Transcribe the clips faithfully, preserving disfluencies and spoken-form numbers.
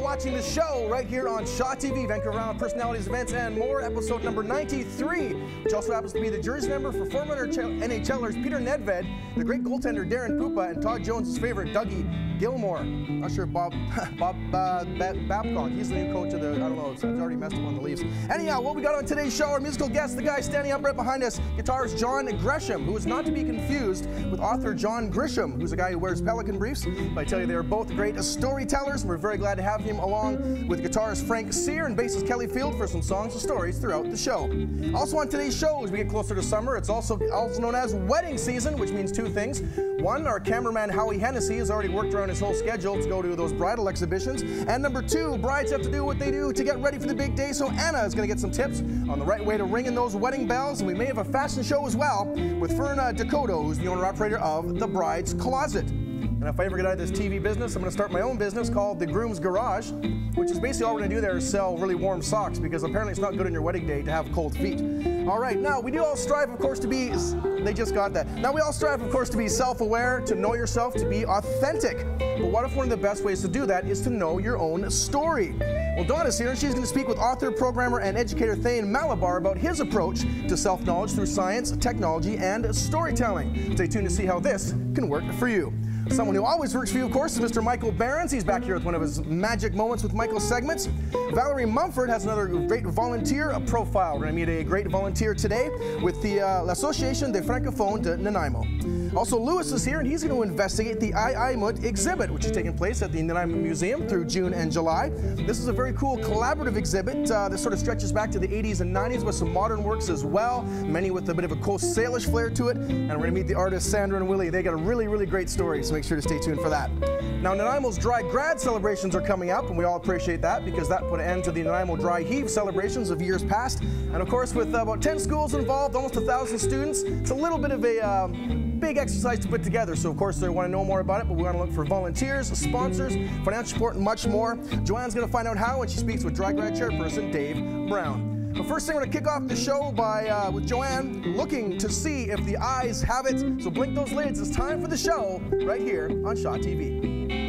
watching the show right here on Shaw T V, Vancouver Island Personalities, Events, and More, episode number ninety-three, which also happens to be the jersey number for former NHLers Peter Nedved, the great goaltender Darren Pupa, and Todd Jones' favorite Dougie Gilmore. Not sure Bob Bob uh, Babcock, he's the new coach of the, I don't know, it's already messed up on the Leafs. Anyhow, what we got on today's show, our musical guest, the guy standing up right behind us, guitarist John Gresham, who is not to be confused with author John Gresham, who's a guy who wears Pelican briefs. But I tell you, they are both great storytellers, and we're very glad to have him along with guitarist Frank Sear and bassist Kelly Field for some songs and stories throughout the show. Also on today's show, as we get closer to summer, it's also also known as wedding season, which means two things. One, our cameraman Howie Hennessy has already worked around his whole schedule to go to those bridal exhibitions. And number two, brides have to do what they do to get ready for the big day, so Anna is going to get some tips on the right way to ring in those wedding bells. And we may have a fashion show as well with Ferna Dakota, who's the owner-operator of The Bride's Closet. And if I ever get out of this T V business, I'm going to start my own business called The Groom's Garage, which is basically all we're going to do there is sell really warm socks, because apparently it's not good on your wedding day to have cold feet. All right, now we do all strive, of course, to be, they just got that. Now we all strive, of course, to be self-aware, to know yourself, to be authentic. But what if one of the best ways to do that is to know your own story? Well, Dawn is here, and she's going to speak with author, programmer, and educator Thane Malabar about his approach to self-knowledge through science, technology, and storytelling. Stay tuned to see how this can work for you. Someone who always works for you, of course, is Mister Michael Berends. He's back here with one of his magic moments with Michael segments. Valerie Mumford has another great volunteer profile. We're going to meet a great volunteer today with the uh, L'Association des Francophones de Nanaimo. Also, Lewis is here, and he's going to investigate the I I Mut exhibit, which is taking place at the Nanaimo Museum through June and July. This is a very cool collaborative exhibit uh, that sort of stretches back to the eighties and nineties with some modern works as well, many with a bit of a Coast Salish flair to it. And we're going to meet the artists Sandra and Willie. They got a really, really great story, so make sure to stay tuned for that. Now, Nanaimo's Dry Grad celebrations are coming up, and we all appreciate that because that put an end to the Nanaimo Dry Heave celebrations of years past. And of course, with uh, about ten schools involved, almost a thousand students, it's a little bit of a uh, big exercise to put together. So of course they want to know more about it, but we want to look for volunteers, sponsors, financial support, and much more. Joanne's going to find out how when she speaks with Dry Grad chairperson Dave Brown. But first thing, we're going to kick off the show by uh, with Joanne looking to see if the eyes have it. So blink those lids. It's time for the show right here on Shaw T V.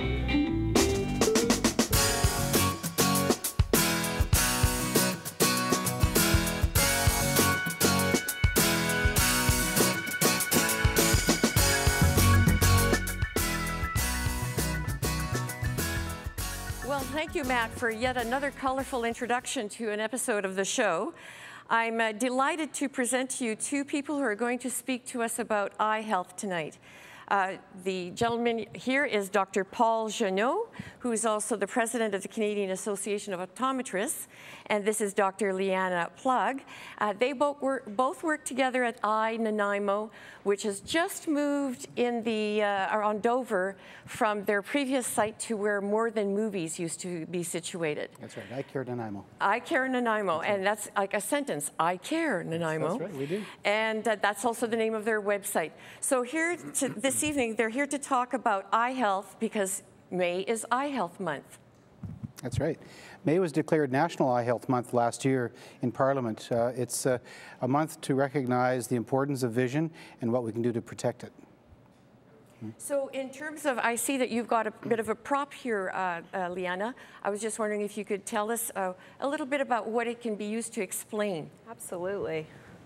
Thank you, Matt, for yet another colorful introduction to an episode of the show. I'm uh, delighted to present to you two people who are going to speak to us about eye health tonight. Uh, the gentleman here is Doctor Paul Jeannot, who is also the president of the Canadian Association of Optometrists, and this is Doctor Leanna Plug. Uh, they both work, both work together at I Nanaimo, which has just moved in the, uh, or on Dover from their previous site to where More Than Movies used to be situated. That's right, I care Nanaimo. I care Nanaimo, that's and right. That's like a sentence, I care Nanaimo. That's right, we do. And uh, that's also the name of their website. So here to, this evening, they're here to talk about eye health because May is Eye Health Month. That's right. May was declared National Eye Health Month last year in Parliament. Uh, it's uh, a month to recognize the importance of vision and what we can do to protect it. So in terms of, I see that you've got a bit of a prop here, uh, uh, Leanna. I was just wondering if you could tell us uh, a little bit about what it can be used to explain. Absolutely.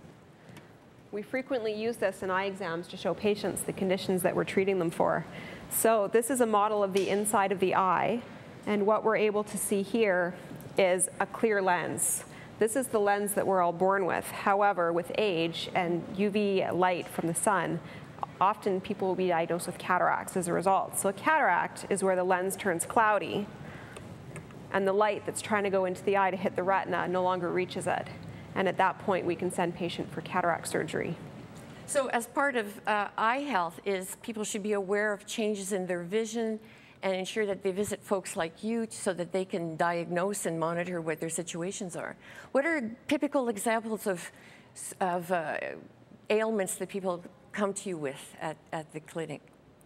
We frequently use this in eye exams to show patients the conditions that we're treating them for. So this is a model of the inside of the eye, and what we're able to see here is a clear lens. This is the lens that we're all born with. However, with age and U V light from the sun, often people will be diagnosed with cataracts as a result. So a cataract is where the lens turns cloudy, and the light that's trying to go into the eye to hit the retina no longer reaches it. And at that point, we can send patient for cataract surgery. So as part of uh, eye health is people should be aware of changes in their vision and ensure that they visit folks like you so that they can diagnose and monitor what their situations are. What are typical examples of, of uh, ailments that people come to you with at, at the clinic?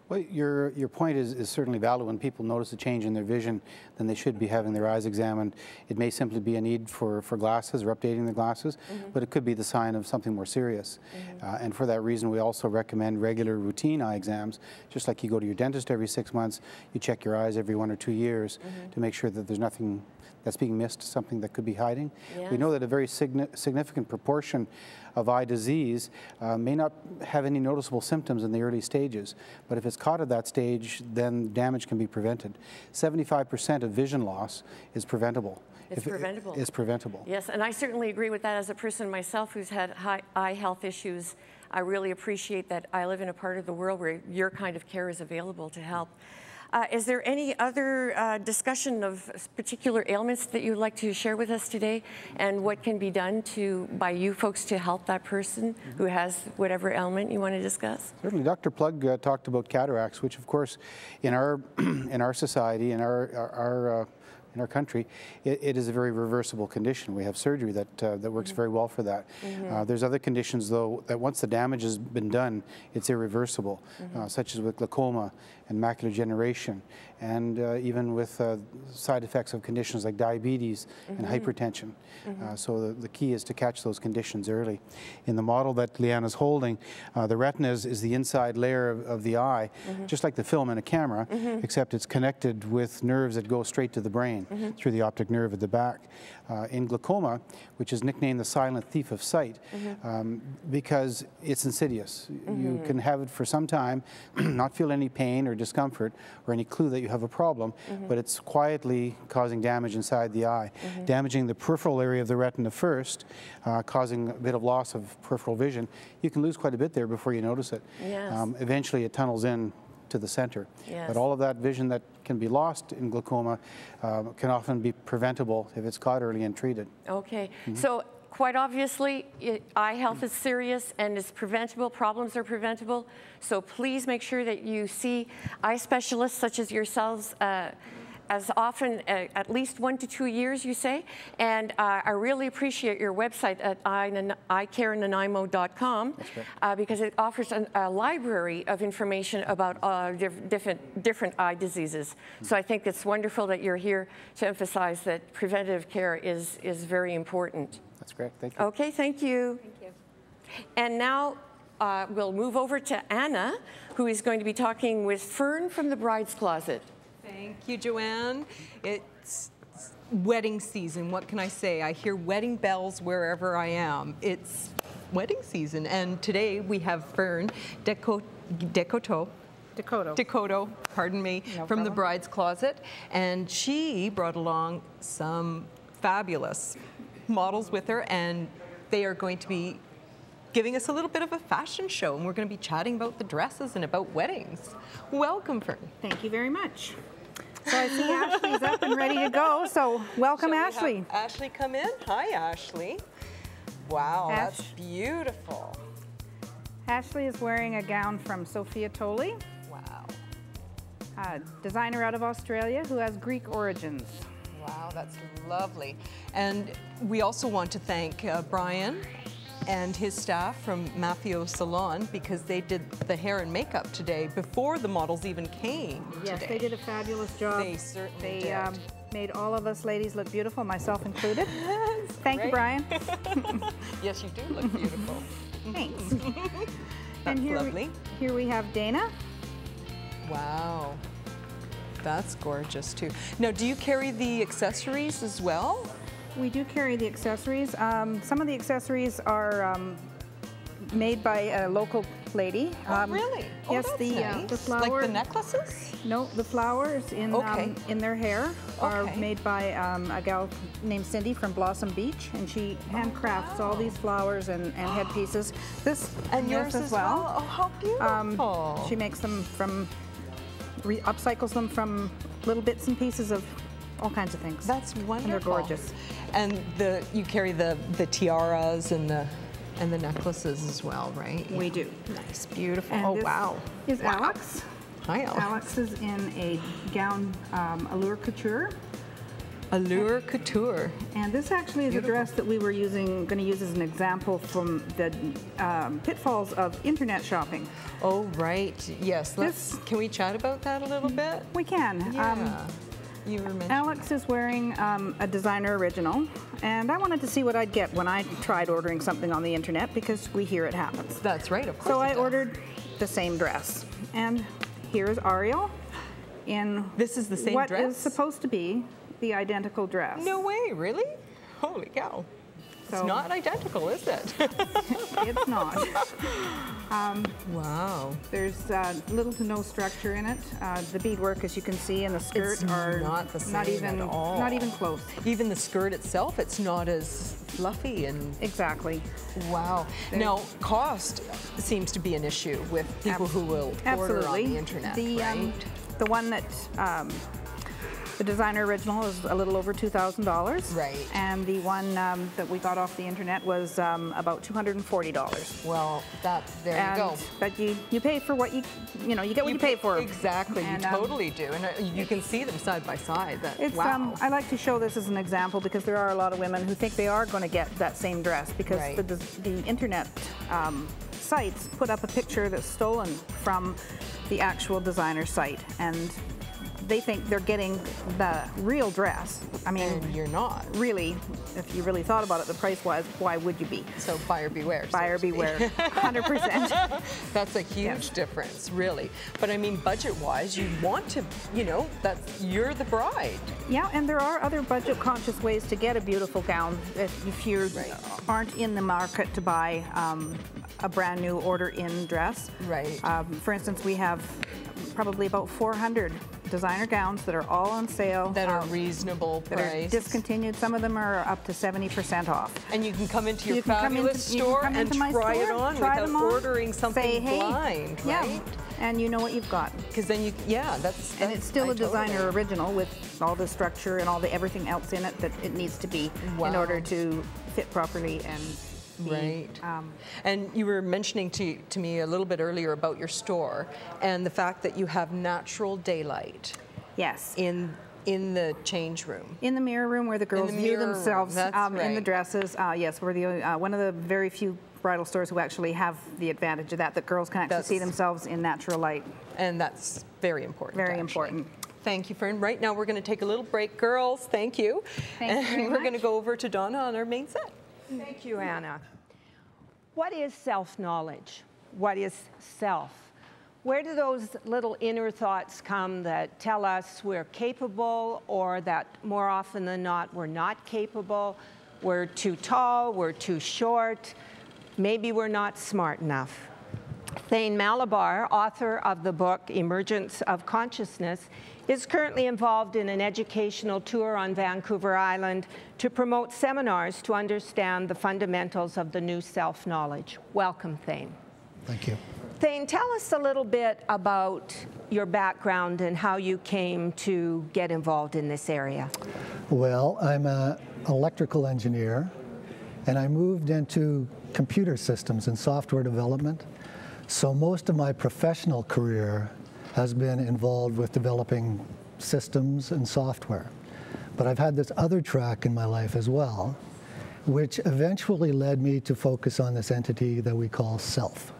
Well, your, your point is, is certainly valid. When people notice a change in their vision, then they should be having their eyes examined. It may simply be a need for, for glasses or updating the glasses, mm-hmm. but it could be the sign of something more serious. Mm-hmm. uh, and for that reason, we also recommend regular routine eye exams. Just like you go to your dentist every six months, you check your eyes every one or two years mm-hmm. to make sure that there's nothing that's being missed, something that could be hiding. Yes. We know that a very signi significant proportion of eye disease uh, may not have any noticeable symptoms in the early stages, but if it's caught at that stage, then damage can be prevented. seventy-five percent of vision loss is preventable. It's if preventable. It is preventable. Yes, and I certainly agree with that. As a person myself who's had high eye health issues, I really appreciate that I live in a part of the world where your kind of care is available to help. Uh, is there any other uh, discussion of particular ailments that you'd like to share with us today, and what can be done to by you folks to help that person mm-hmm. who has whatever ailment you want to discuss? Certainly, Doctor Plug uh, talked about cataracts, which, of course, in our in our society, in our our, our uh, in our country, it, it is a very reversible condition. We have surgery that uh, that works mm-hmm. very well for that. Mm-hmm. uh, there's other conditions, though, that once the damage has been done, it's irreversible, mm-hmm. uh, such as with glaucoma and macular degeneration, and uh, even with uh, side effects of conditions like diabetes mm-hmm. and hypertension. Mm-hmm. uh, so the, the key is to catch those conditions early. In the model that Leanna's holding, uh, the retina is, is the inside layer of, of the eye, mm-hmm. just like the film in a camera, mm-hmm. except it's connected with nerves that go straight to the brain mm-hmm. through the optic nerve at the back. Uh, in glaucoma, which is nicknamed the silent thief of sight, mm-hmm. um, because it's insidious. Mm-hmm. You can have it for some time, not feel any pain or discomfort or any clue that you have a problem, mm-hmm. but it's quietly causing damage inside the eye, mm-hmm. damaging the peripheral area of the retina first, uh, causing a bit of loss of peripheral vision. You can lose quite a bit there before you notice it. Yes. Um, eventually it tunnels in to the center. Yes. But all of that vision that can be lost in glaucoma uh, can often be preventable if it's caught early and treated. Okay, mm-hmm. so quite obviously, it, eye health is serious and is preventable. Problems are preventable. So please make sure that you see eye specialists such as yourselves uh, as often, uh, at least one to two years, you say. And uh, I really appreciate your website at eye care nanaimo dot com uh, because it offers an, a library of information about uh, diff different, different eye diseases. Mm-hmm. So I think it's wonderful that you're here to emphasize that preventative care is, is very important. That's great. Thank you. Okay, thank you. Thank you. And now uh, we'll move over to Anna, who is going to be talking with Fern from the Bride's Closet. Thank you, Joanne. It's wedding season. What can I say? I hear wedding bells wherever I am. It's wedding season, and today we have Fern Deco Decoto. Decoto. Decoto, pardon me, No from problem. the Bride's Closet, and she brought along some fabulous models with her, and they are going to be giving us a little bit of a fashion show, and we're going to be chatting about the dresses and about weddings. Welcome, Fern. Thank you very much. So I see Ashley's up and ready to go, so welcome, Shall we Ashley. have Ashley come in. Hi, Ashley. Wow, Ash. that's beautiful. Ashley is wearing a gown from Sophia Tolley, Wow. a designer out of Australia who has Greek origins. Wow, that's lovely. And we also want to thank uh, Brian and his staff from Maffio Salon, because they did the hair and makeup today before the models even came Yes, today. they did a fabulous job. They certainly They did. um, made all of us ladies look beautiful, myself included. That's Thank you, great. Brian. Yes, you do look beautiful. Thanks. That's and here lovely. We, here we have Dana. Wow. That's gorgeous too. Now, do you carry the accessories as well? We do carry the accessories. Um, some of the accessories are um, made by a local lady. Oh, Um, really? Oh, yes, that's the nice. uh, the flower. Like the necklaces? No, the flowers in Okay. um, in their hair are Okay. made by um, a gal named Cindy from Blossom Beach, and she handcrafts all these flowers and, and headpieces. This And yes, yours as well? Oh, how beautiful. Um, she makes them from, re upcycles them from little bits and pieces of all kinds of things. That's wonderful. And they're gorgeous. And the you carry the the tiaras and the and the necklaces as well, right? We do. Nice, beautiful. And oh this wow. Is Wow. Alex. Hi, Alex. Alex is in a gown um, allure couture. Allure Couture. And this actually is Beautiful. a dress that we were using, going to use as an example from the um, pitfalls of internet shopping. Oh, right. Yes. Let's, This- can we chat about that a little bit? We can. Yeah. Um, you were mentioning. Alex is wearing um, a designer original, and I wanted to see what I'd get when I tried ordering something on the internet, because we hear it happens. That's right, of course. So it I does. ordered the same dress, and here's Ariel in This is the same what dress? is supposed to be the identical dress. No way, really? Holy cow. So- It's not identical, is it? It's not. Wow. There's uh, little to no structure in it. Uh, the beadwork, as you can see, and the skirt It's are not the not same even at all. not even close. Even the skirt itself, it's not as fluffy and Exactly. wow. Now, cost seems to be an issue with people who will order Absolutely. on the internet, The right? um, the one that um, the designer original is a little over two thousand dollars. Right. And the one um, that we got off the internet was um, about two hundred and forty dollars. Well, that there you And go. but you you pay for what you you know you get what you, pay for. Exactly, And, you um, totally do, and uh, you can see them side by side. That It's, wow. um, I like to show this as an example because there are a lot of women who think they are going to get that same dress because Right. the, the internet um, sites put up a picture that's stolen from the actual designer site, and they think they're getting the real dress. I mean, and you're not. really, if you really thought about it, the price-wise, why would you be? So buyer beware. so Buyer to speak. beware, one hundred percent. That's a huge Yes. difference, really. But I mean, budget-wise, you want to, you know, that's you're the bride. Yeah, and there are other budget-conscious ways to get a beautiful gown if, if you Right. aren't in the market to buy um, a brand new order-in dress. Right. Um, for instance, we have probably about four hundred designer gowns that are all on sale. That are um, reasonable that are price. discontinued. Some of them are up to seventy percent off. And you can come into your You can come fabulous into- you can store come and into my try it store, on try without them on, ordering something say, hey, blind, yeah, right? and you know what you've got. Because then you, yeah, that's. And that's- it's still I a designer totally- original with all the structure and all the everything else in it that it needs to be in Wow. order to fit properly and be, Right. um, And you were mentioning to, to me a little bit earlier about your store and the fact that you have natural daylight yes. in in the change room. In the mirror room where the girls view mirror room, themselves that's um, in the right. dresses. Uh, yes, we're the only, uh, one of the very few bridal stores who actually have the advantage of that, that girls can actually That's- see themselves in natural light. And that's very important. Very actually. important. Thank you, Fern. Right now we're going to take a little break, girls. Thank you. Thank you and very we're going to much. go over to Donna on our main set. Thank you, Anna. What is self-knowledge? What is self? Where do those little inner thoughts come that tell us we're capable, or that more often than not we're not capable, we're too tall, we're too short, maybe we're not smart enough? Thane Malabar, author of the book Emergence of Consciousness, is currently involved in an educational tour on Vancouver Island to promote seminars to understand the fundamentals of the new self-knowledge. Welcome, Thane. Thank you. Thane, tell us a little bit about your background and how you came to get involved in this area. Well, I'm an electrical engineer, and I moved into computer systems and software development. So most of my professional career has been involved with developing systems and software. But I've had this other track in my life as well, which eventually led me to focus on this entity that we call self.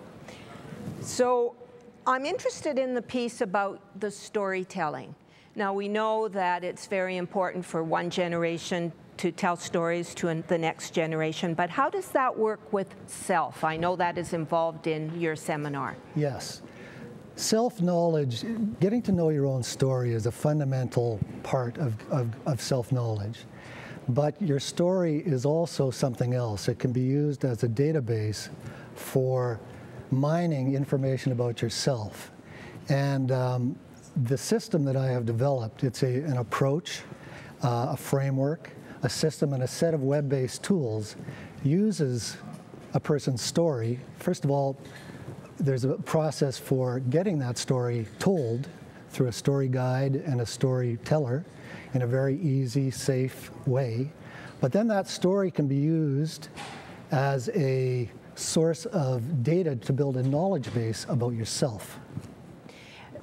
So I'm interested in the piece about the storytelling. Now, we know that it's very important for one generation to tell stories to an- the next generation, but how does that work with self? I know that is involved in your seminar. Yes. Self-knowledge, getting to know your own story is a fundamental part of, of, of self-knowledge. But your story is also something else. It can be used as a database for mining information about yourself. And um, the system that I have developed, it's a, an approach, uh, a framework, a system, and a set of web-based tools uses a person's story. First of all, there's a process for getting that story told through a story guide and a storyteller in a very easy, safe way. But then that story can be used as a source of data to build a knowledge base about yourself.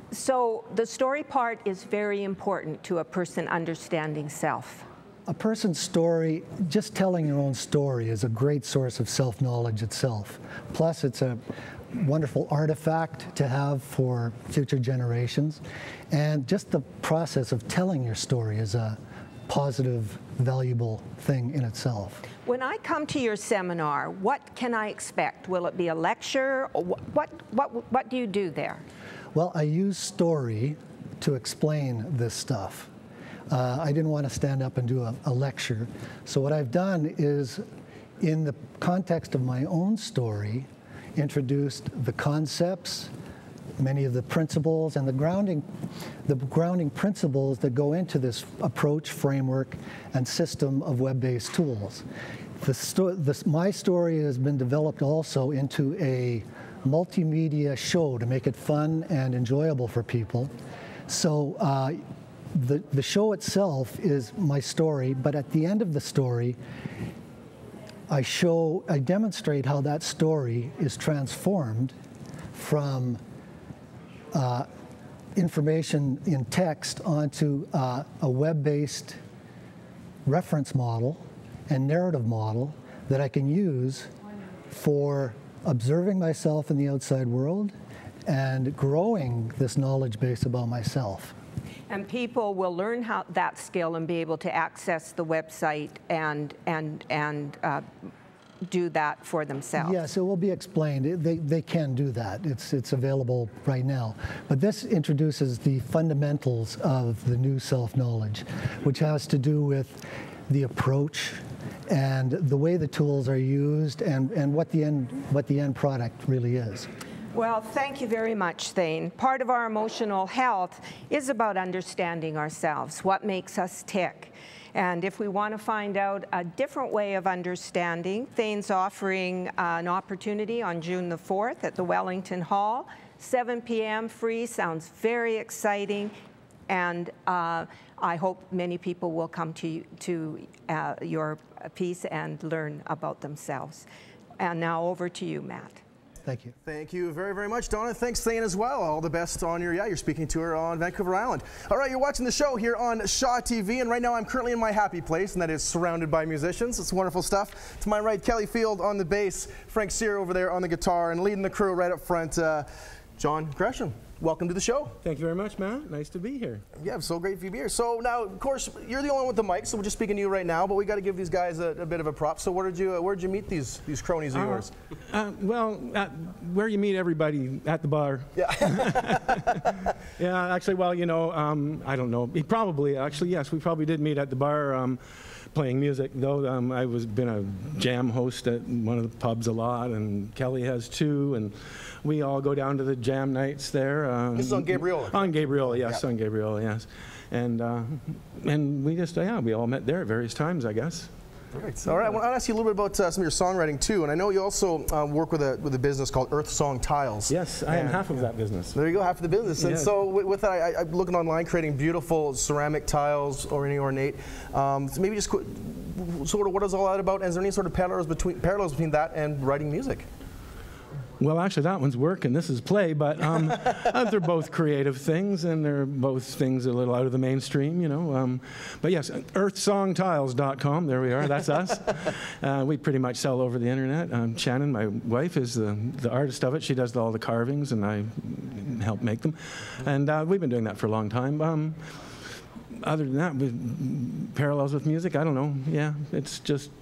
So the story part is very important to a person understanding self. A person's story, just telling your own story is a great source of self-knowledge itself. Plus, it's a wonderful artifact to have for future generations. And just the process of telling your story is a positive, valuable thing in itself. When I come to your seminar, what can I expect? Will it be a lecture? Or what, what, what do you do there? Well, I use story to explain this stuff. Uh, I didn't want to stand up and do a, a lecture. So what I've done is, in the context of my own story, introduced the concepts, many of the principles, and the grounding, the grounding principles that go into this approach, framework, and system of web-based tools. The sto this, my story has been developed also into a multimedia show to make it fun and enjoyable for people. So uh, the, the show itself is my story, but at the end of the story, I show, I demonstrate how that story is transformed from uh, information in text onto uh, a web-based reference model and narrative model that I can use for observing myself in the outside world and growing this knowledge base about myself. And people will learn how that skill and be able to access the website and and and uh, do that for themselves. Yes, it will be explained. They they can do that. It's it's available right now. But this introduces the fundamentals of the new self-knowledge, which has to do with the approach and the way the tools are used and and what the end what the end product really is. Well, thank you very much, Thane. Part of our emotional health is about understanding ourselves, what makes us tick. And if we want to find out a different way of understanding, Thane's offering uh, an opportunity on June the fourth at the Wellington Hall, seven p m free, sounds very exciting. And uh, I hope many people will come to, to uh, your piece and learn about themselves. And now over to you, Matt. Thank you. Thank you very, very much, Donna. Thanks, Thane, as well. All the best on your, yeah, you're speaking to her on Vancouver Island. All right, you're watching the show here on Shaw T V, and right now I'm currently in my happy place, and that is surrounded by musicians. It's wonderful stuff. To my right, Kelly Field on the bass, Frank Sear over there on the guitar, and leading the crew right up front, uh, John Gresham. Welcome to the show. Thank you very much, Matt. Nice to be here. Yeah, it's so great for you to be here. So now, of course, you're the only one with the mic, so we're just speaking to you right now, but we got to give these guys a, a bit of a prop. So where did you, uh, where did you meet these these cronies of uh, yours? Uh, well, at where you meet everybody, at the bar. Yeah. Yeah, actually, well, you know, um, I don't know. Probably, actually, yes, we probably did meet at the bar. Um, playing music, though. Um, I was been a jam host at one of the pubs a lot, and Kelly has too, and we all go down to the jam nights there. Um, this is on Gabriola. On Gabriola, yes, yeah. on Gabriola, yes. And uh, and we just, uh, yeah, we all met there at various times, I guess. Right. All right. I want to ask you a little bit about uh, some of your songwriting too, and I know you also um, work with a with a business called Earth Song Tiles. Yes, I am half of that business. There you go, half of the business. And yes. so with, with that, I, I'm looking online, creating beautiful ceramic tiles, or any ornate. Um, so maybe just qu sort of what is all that about? And is there any sort of parallels between parallels between that and writing music? Well, actually, that one's work and this is play, but um, uh, they're both creative things, and they're both things a little out of the mainstream, you know. Um, but yes, earth song tiles dot com, there we are, that's us. Uh, we pretty much sell over the internet. Um, Shannon, my wife, is the, the artist of it. She does all the carvings, and I help make them. And uh, we've been doing that for a long time. Um, other than that, with parallels with music, I don't know. Yeah, it's just...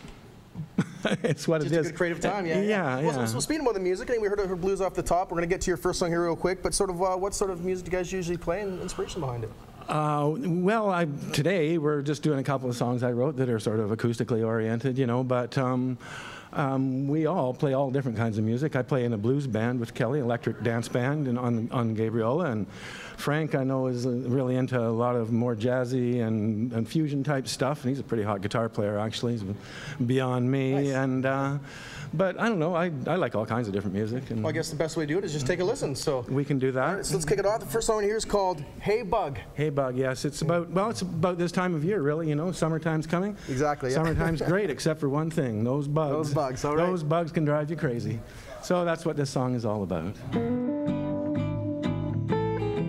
it's what Just it a is. good creative time, yeah. Yeah, yeah. yeah. Well, so, so speaking about the music, I think we heard, heard blues off the top. We're going to get to your first song here real quick, but sort of uh, what sort of music do you guys usually play and inspiration behind it? Uh, well, I, today we're just doing a couple of songs I wrote that are sort of acoustically oriented, you know, but um, um, we all play all different kinds of music. I play in a blues band with Kelly, electric dance band, and on, on Gabriola, and Frank, I know, is uh, really into a lot of more jazzy and, and fusion type stuff, and he's a pretty hot guitar player, actually. He's beyond me. Nice. And uh, but I don't know, I, I like all kinds of different music. And well, I guess the best way to do it is just take a listen. So we can do that. All right, so let's kick it off. The first song here is called Hey Bug. Hey Bug, yes. It's about, well, it's about this time of year, really, you know. Summertime's coming. Exactly, yeah. Summertime's great, except for one thing, those bugs. Those bugs, all right. Those bugs can drive you crazy. So that's what this song is all about.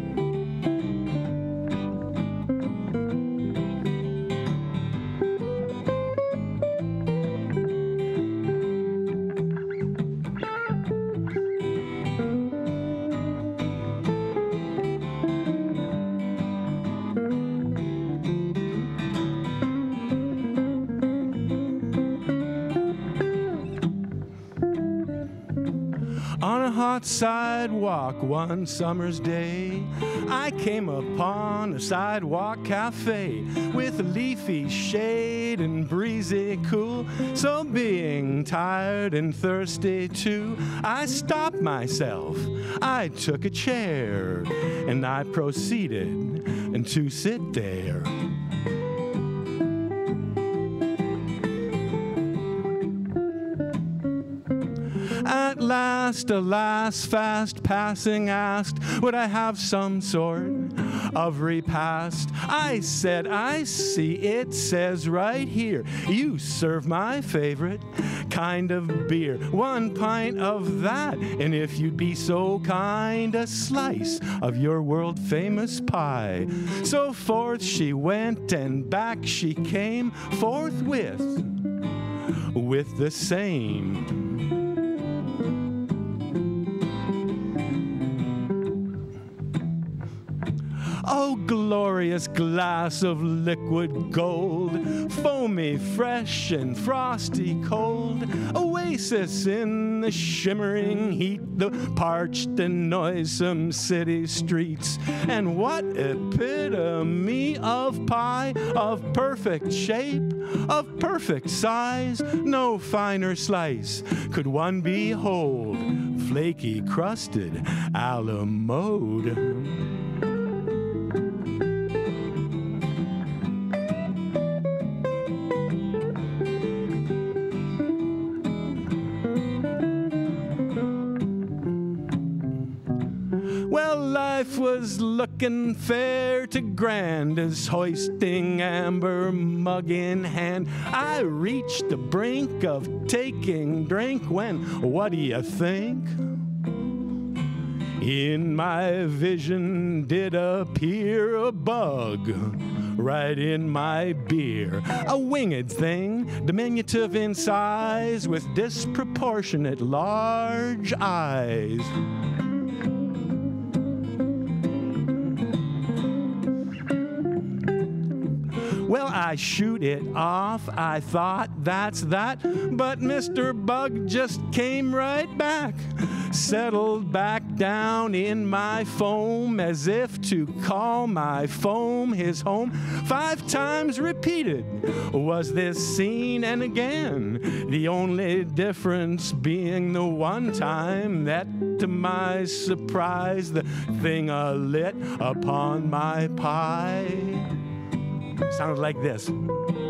On a hot sidewalk one summer's day, I came upon a sidewalk cafe with a leafy shade and breezy cool. So being tired and thirsty too, I stopped myself, I took a chair, and I proceeded to sit there. At last, alas, fast passing asked, would I have some sort of repast? I said, I see it says right here, you serve my favorite kind of beer. One pint of that, and if you'd be so kind, a slice of your world-famous pie. So forth she went, and back she came forthwith with the same. Oh, glorious glass of liquid gold, foamy, fresh, and frosty cold, oasis in the shimmering heat, the parched and noisome city streets. And what epitome of pie, of perfect shape, of perfect size, no finer slice could one behold, flaky crusted a la mode. Life was looking fair to grand as hoisting amber mug in hand, I reached the brink of taking drink when, what do you think? In my vision did appear a bug right in my beer, a winged thing, diminutive in size with disproportionate large eyes. Well, I shoot it off, I thought that's that, but Mister Bug just came right back, settled back down in my foam as if to call my foam his home. Five times repeated was this scene, and again, the only difference being the one time that, to my surprise, the thing lit upon my pie. Sounded like this. It's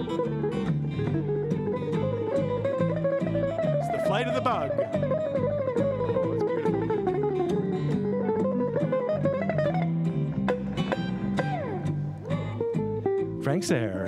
the flight of the bug. Oh, it's beautiful. Frank Sayre.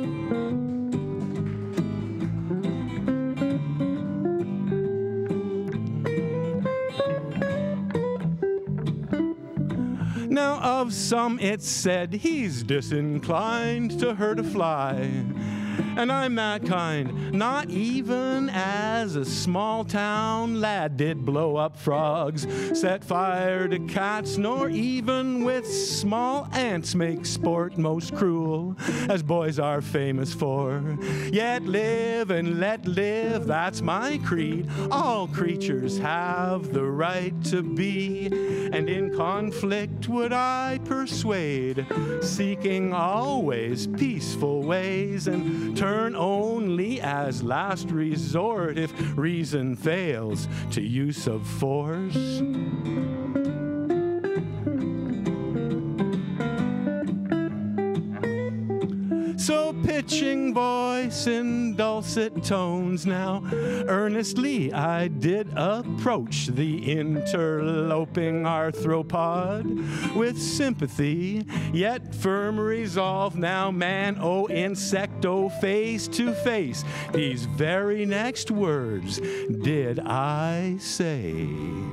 Now of some it's said he's disinclined to hurt a fly, and I'm that kind. Not even as a small town lad did blow up frogs, set fire to cats, nor even with small ants make sport most cruel, as boys are famous for. Yet live and let live, that's my creed. All creatures have the right to be, and in conflict would I persuade, seeking always peaceful ways, and turn only as last resort if reason fails to use of force. So pitching voice in dulcet tones now, earnestly I did approach the interloping arthropod with sympathy, yet firm resolve. Now man, oh insecto, face to face, these very next words did I say.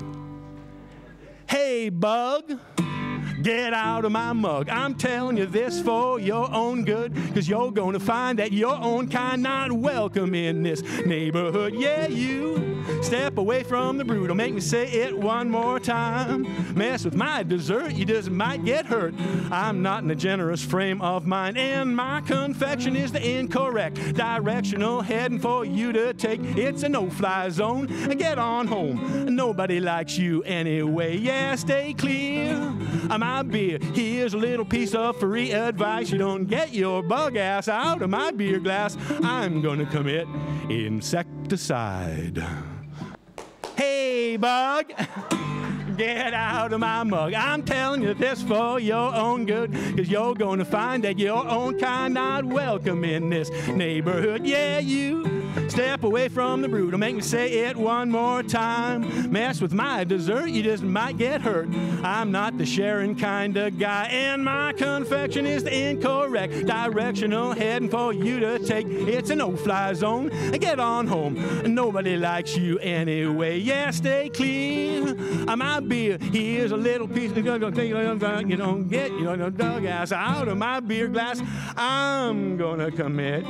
Hey, bug, get out of my mug. I'm telling you this for your own good, because you're going to find that your own kind not welcome in this neighborhood. Yeah, you Step away from the brutal, make me say it one more time. Mess with my dessert, you just might get hurt. I'm not in a generous frame of mind, and my confection is the incorrect directional heading for you to take. It's a no-fly zone. Get on home. Nobody likes you anyway. Yeah, stay clear of my beer. Here's a little piece of free advice. You don't get your bug ass out of my beer glass. I'm gonna commit insecticide. Hey, bug. Get out of my mug. I'm telling you this for your own good, because you're going to find that your own kind not welcome in this neighborhood. Yeah, you step away from the brutal, make me say it one more time. Mess with my dessert, you just might get hurt. I'm not the sharing kind of guy, and my confection is the incorrect directional heading for you to take. It's a no-fly zone. Get on home. Nobody likes you anyway. Yeah, stay clear of my beer. Here's a little piece of you don't get you know dug ass out of my beer glass. I'm gonna commit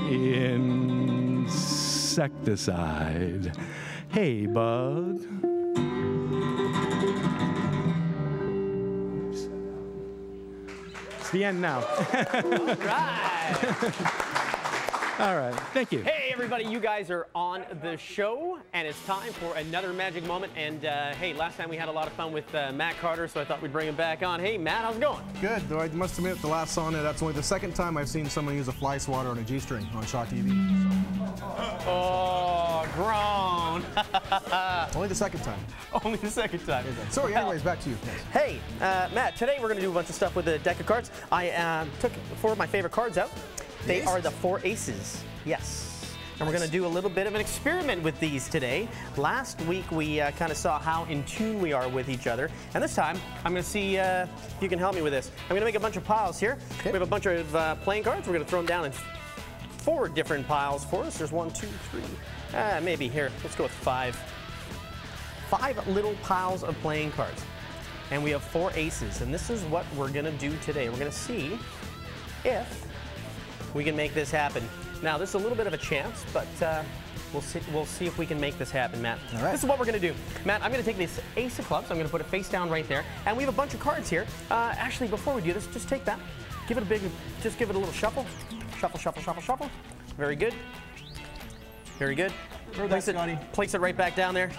insecticide. Hey, bug. It's the end now. Right. All right, thank you. Hey, everybody, you guys are on the show, and it's time for another magic moment. And uh, hey, last time we had a lot of fun with uh, Matt Carter, so I thought we'd bring him back on. Hey, Matt, how's it going? Good, though I must admit, the last song, that's only the second time I've seen someone use a fly swatter on a G-string on Shot T V. Oh, grown. Only the second time. Only the second time. Sorry, anyways, back to you. Yes. Hey, uh, Matt, today we're going to do a bunch of stuff with a deck of cards. I uh, took four of my favorite cards out. They are the four aces. Yes. And we're going to do a little bit of an experiment with these today. Last week we uh, kind of saw how in tune we are with each other. And this time I'm going to see uh, if you can help me with this. I'm going to make a bunch of piles here. Okay. We have a bunch of uh, playing cards. We're going to throw them down in four different piles for us. There's one, two, three, uh, maybe here. Let's go with five. Five little piles of playing cards. And we have four aces. And this is what we're going to do today. We're going to see if we can make this happen. Now, this is a little bit of a chance, but uh, we'll see. We'll see if we can make this happen, Matt. All right. This is what we're going to do, Matt. I'm going to take this ace of clubs. I'm going to put it face down right there, and we have a bunch of cards here. Uh, actually, before we do this, just take that, give it a big, just give it a little shuffle, shuffle, shuffle, shuffle, shuffle. Very good. Very good. Place it, place it right back down there.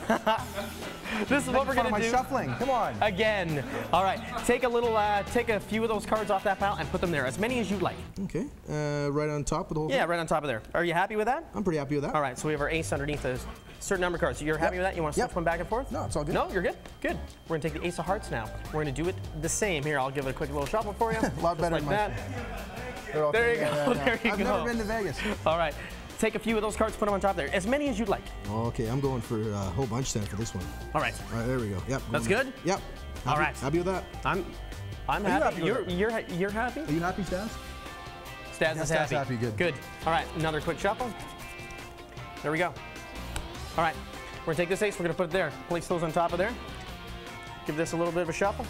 This is what we're going to do. Shuffling. Come on. Again. All right. Take a little, uh, take a few of those cards off that pile and put them there, as many as you'd like. Okay. Uh, right on top of the whole Yeah, thing? right on top of there. Are you happy with that? I'm pretty happy with that. All right. So we have our ace underneath a certain number of cards. So you're happy Yep. with that? You want to switch Yep. one back and forth? No, it's all good. No, you're good. Good. We're going to take the ace of hearts now. We're going to do it the same. Here, I'll give it a quick little shuffle for you. A lot better like than that. my There you yeah, go. yeah, yeah. There you I've go. never been to Vegas. All right. Take a few of those cards, put them on top there. As many as you'd like. Okay, I'm going for a whole bunch then for this one. All right. All right, there we go. Yep. That's going good? Yep. All Happy- right. Happy with that? I'm I'm Are you happy. happy with You're, it? you're, you're happy? Are you happy, Stas? Stas Yeah, is Stas happy. happy, good. Good. All right, another quick shuffle. There we go. All right, we're gonna take this ace, we're gonna put it there. Place those on top of there. Give this a little bit of a shuffle.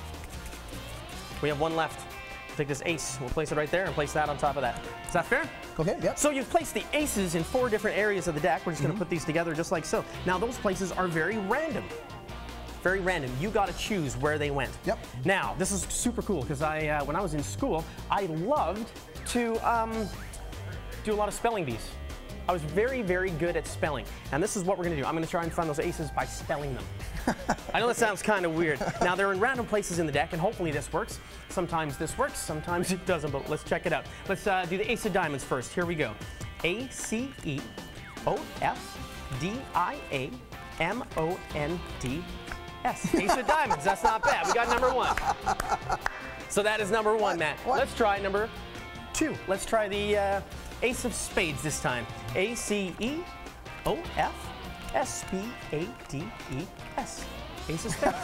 We have one left. Take this ace, we'll place it right there and place that on top of that. Is that fair? Okay, yep. So you've placed the aces in four different areas of the deck. We're just Mm-hmm. gonna put these together just like so. Now those places are very random. Very random. You got to choose where they went. Yep. Now, this is super cool because I, uh, when I was in school, I loved to um, do a lot of spelling bees. I was very, very good at spelling. And this is what we're going to do. I'm going to try and find those aces by spelling them. I know that sounds kind of weird. Now, they're in random places in the deck, and hopefully this works. Sometimes this works, sometimes it doesn't, but let's check it out. Let's uh, do the ace of diamonds first. Here we go. A C E O F D I A M O N D S. Ace of diamonds. That's not bad. We got number one. So that is number one, What? Matt. What? Let's try number two. Let's try the uh, ace of spades this time. A C E O F S P A D E S. Ace of spades.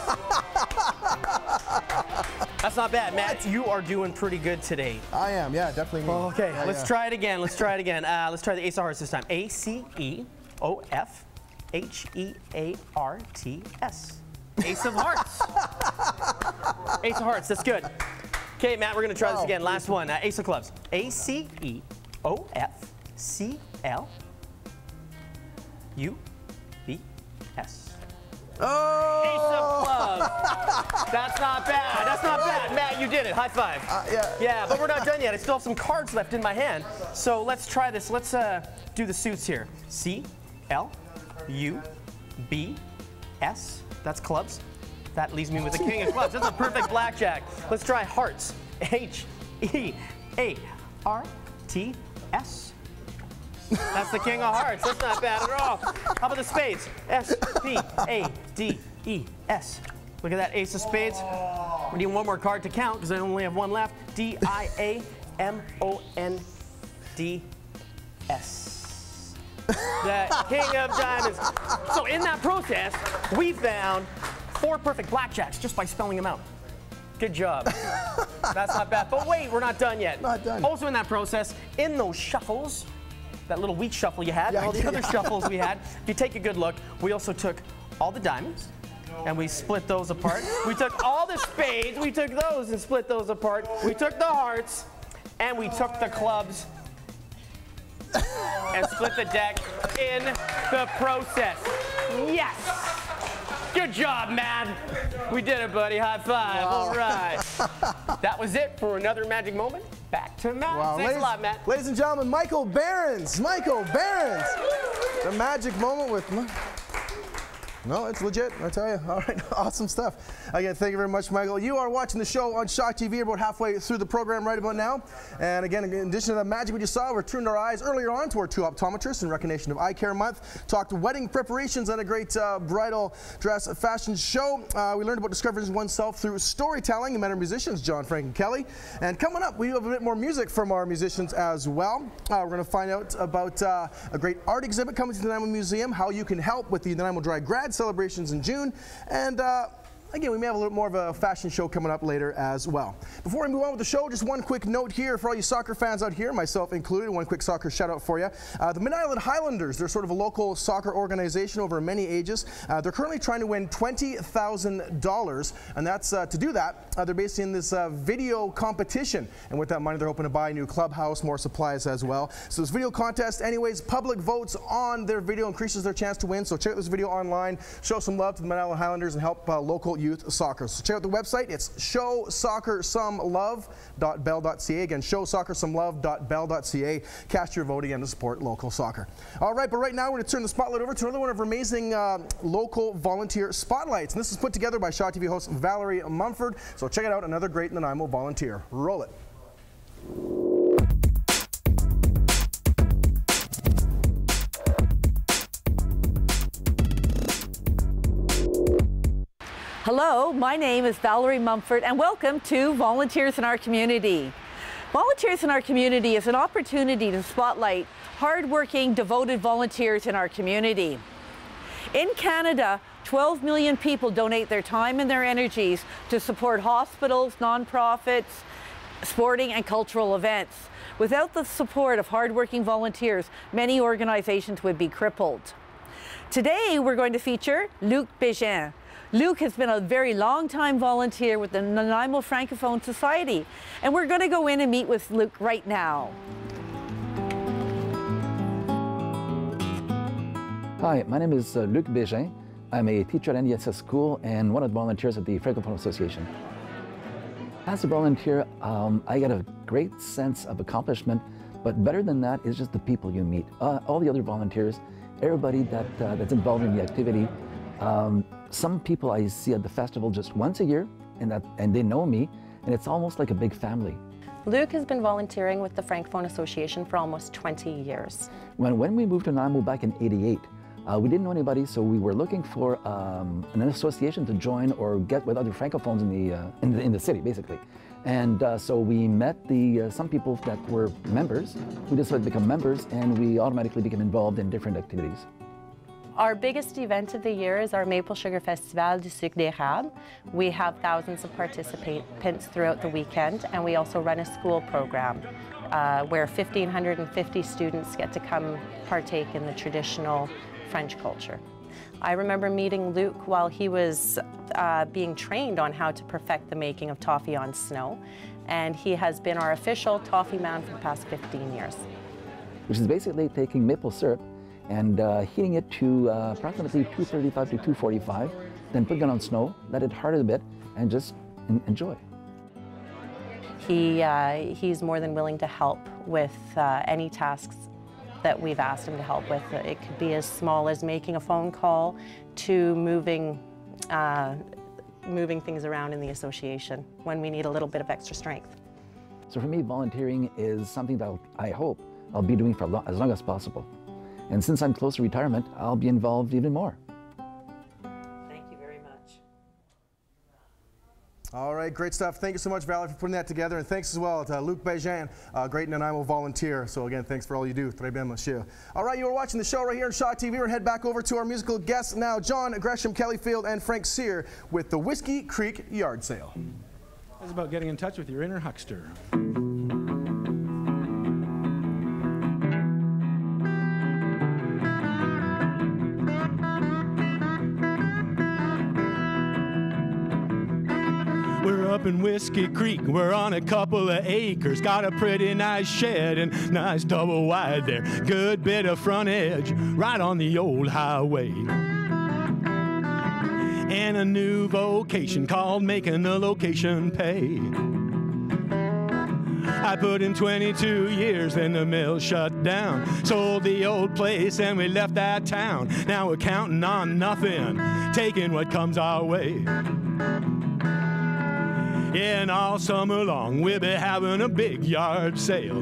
That's not bad, Matt. You are doing pretty good today. I am, yeah, definitely me. Okay, Yeah, let's yeah. try it again. Let's try it again. Uh, let's try the ace of hearts this time. A C E O F H E A R T S. Ace of hearts. Ace of hearts, that's good. Okay, Matt, we're going to try this Oh, again. Last one. Uh, ace of clubs. A C E O F C L U B S. Oh! Ace of clubs. That's not bad. That's not bad. Matt, you did it. High five. Uh, yeah. Yeah, but we're not done yet. I still have some cards left in my hand. So let's try this. Let's uh, do the suits here. C, L, U, B, S. That's clubs. That leaves me with the king of clubs. That's a perfect blackjack. Let's try hearts. H, E, A, R, T, S. That's the king of hearts. That's not bad at all. How about the spades? S, P, A, D, E, S. Look at that ace of spades. We need one more card to count because I only have one left. D, I, A, M, O, N, D, S. The king of diamonds. So in that process, we found four perfect blackjacks just by spelling them out. Good job. That's not bad. But wait, we're not done yet. Not done. Also in that process, in those shuffles, that little wheat shuffle you had, Yeah, and all the yeah. other shuffles we had, if you take a good look, we also took all the diamonds, and we split those apart. We took all the spades, we took those and split those apart. We took the hearts, and we took the clubs, and split the deck in the process. Yes! Good job, man. We did it, buddy. High five. Wow. All right. That was it for another magic moment. Back to Matt. Wow. Thanks Ladies, a lot, Matt. Ladies and gentlemen, Michael Berends. Michael Berends. The magic moment with... No, it's legit, I tell you. All right, awesome stuff. Again, thank you very much, Michael. You are watching the show on Shock T V about halfway through the program right about now. And again, in addition to the magic we just saw, we turned our eyes earlier on to our two optometrists in recognition of Eye Care Month. Talked wedding preparations and a great uh, bridal dress fashion show. Uh, we learned about discovering oneself through storytelling. We met our musicians, John, Frank, and Kelly. And coming up, we have a bit more music from our musicians as well. Uh, we're going to find out about uh, a great art exhibit coming to the Nanaimo Museum, how you can help with the Nanaimo Dry Grad celebrations in June, and uh, again, we may have a little more of a fashion show coming up later as well. Before we move on with the show, just one quick note here for all you soccer fans out here, myself included, one quick soccer shout out for you. Uh, the Mid-Island Highlanders, they're sort of a local soccer organization over many ages. Uh, they're currently trying to win twenty thousand dollars, and that's uh, to do that, uh, they're basically in this uh, video competition, and with that money, they're hoping to buy a new clubhouse, more supplies as well. So this video contest, anyways, public votes on their video increases their chance to win, so check out this video online, show some love to the Mid-Island Highlanders, and help uh, local youth soccer. So check out the website. It's show soccer some love dot bell dot c a. Again, show soccer some love dot bell dot c a. Cast your vote again to support local soccer. All right, but right now we're going to turn the spotlight over to another one of our amazing uh, local volunteer spotlights. And this is put together by Shaw T V host Valerie Mumford. So check it out, another great Nanaimo volunteer. Roll it. Hello, my name is Valerie Mumford, and welcome to Volunteers in Our Community. Volunteers in Our Community is an opportunity to spotlight hardworking, devoted volunteers in our community. In Canada, twelve million people donate their time and their energies to support hospitals, nonprofits, sporting and cultural events. Without the support of hardworking volunteers, many organizations would be crippled. Today, we're going to feature Luc Bégin. Luc has been a very long-time volunteer with the Nanaimo Francophone Society, and we're going to go in and meet with Luc right now. Hi, my name is uh, Luc Bégin. I'm a teacher at N D S S school and one of the volunteers at the Francophone Association. As a volunteer, um, I get a great sense of accomplishment, but better than that is just the people you meet. Uh, all the other volunteers, everybody that, uh, that's involved in the activity. Um, some people I see at the festival just once a year, and, that, and they know me, and it's almost like a big family. Luc has been volunteering with the Francophone Association for almost twenty years. When, when we moved to Nanaimo back in eighty-eight, uh, we didn't know anybody, so we were looking for um, an association to join or get with other Francophones in the, uh, in the, in the city, basically. And uh, so we met the, uh, some people that were members. We decided to become members, and we automatically became involved in different activities. Our biggest event of the year is our Maple Sugar Festival du Sucre d'Érable. We have thousands of participants throughout the weekend, and we also run a school program uh, where one thousand five hundred fifty students get to come partake in the traditional French culture. I remember meeting Luc while he was uh, being trained on how to perfect the making of toffee on snow, and he has been our official toffee man for the past fifteen years. Which is basically taking maple syrup and uh, heating it to uh, approximately two thirty-five to two forty-five, then putting it on snow, let it harden a bit, and just en enjoy. He, uh, he's more than willing to help with uh, any tasks that we've asked him to help with. It could be as small as making a phone call to moving, uh, moving things around in the association when we need a little bit of extra strength. So for me, volunteering is something that I'll, I hope I'll be doing for lo as long as possible. And since I'm close to retirement, I'll be involved even more. Thank you very much. All right, great stuff. Thank you so much, Valerie, for putting that together. And thanks as well to Luc Bégin, a great Nanaimo volunteer. So again, thanks for all you do. Très bien, monsieur. All right, you are watching the show right here on Shaw T V. We're going to head back over to our musical guests now, John Gresham, Kelly Field, and Frank Sear with the Whiskey Creek Yard Sale. It's about getting in touch with your inner huckster. We're up in Whiskey Creek, we're on a couple of acres, got a pretty nice shed and nice double wide there, good bit of front edge, right on the old highway. And a new vocation called making the location pay. I put in twenty-two years, then the mill shut down. Sold the old place and we left that town. Now we're counting on nothing, taking what comes our way. Yeah, and all summer long we'll be having a big yard sale.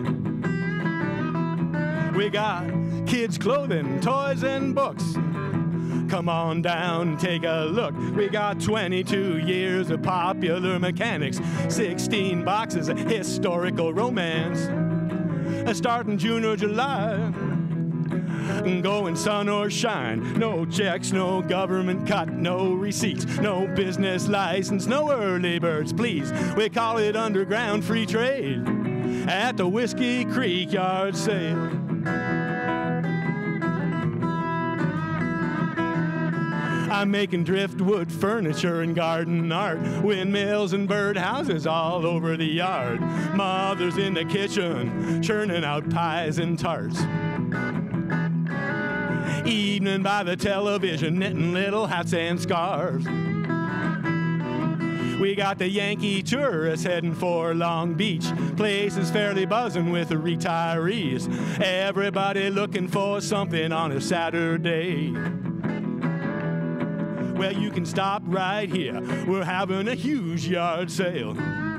We got kids' clothing, toys and books. Come on down, take a look. We got twenty-two years of popular mechanics, sixteen boxes of historical romance. Starting June or July, going sun or shine. No checks, no government cut, no receipts, no business license, no early birds, please. We call it underground free trade at the Whiskey Creek Yard Sale. I'm making driftwood furniture and garden art, windmills and birdhouses all over the yard. Mother's in the kitchen, churning out pies and tarts. Evening by the television, knitting little hats and scarves. We got the Yankee tourists heading for Long Beach. Place is fairly buzzing with the retirees. Everybody looking for something on a Saturday. Well, you can stop right here. We're having a huge yard sale.